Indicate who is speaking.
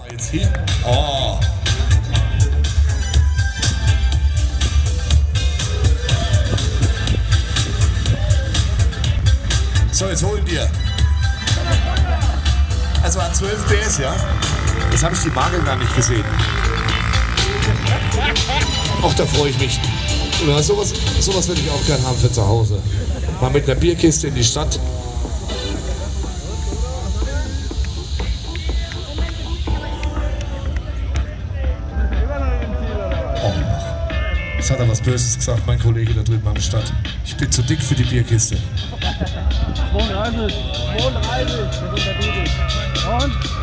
Speaker 1: Jetzt hin. Oh. So, jetzt holen wir. Also an 12 PS, ja? Jetzt habe ich die Mageln gar nicht gesehen. Ach, da freue ich mich. Ja, sowas würde ich auch gern haben für zu Hause. Mal mit einer Bierkiste in die Stadt. Oh, jetzt hat er was Böses gesagt, mein Kollege da drüben am Stadt. Ich bin zu dick für die Bierkiste.
Speaker 2: 32, das ist der Gute. Und?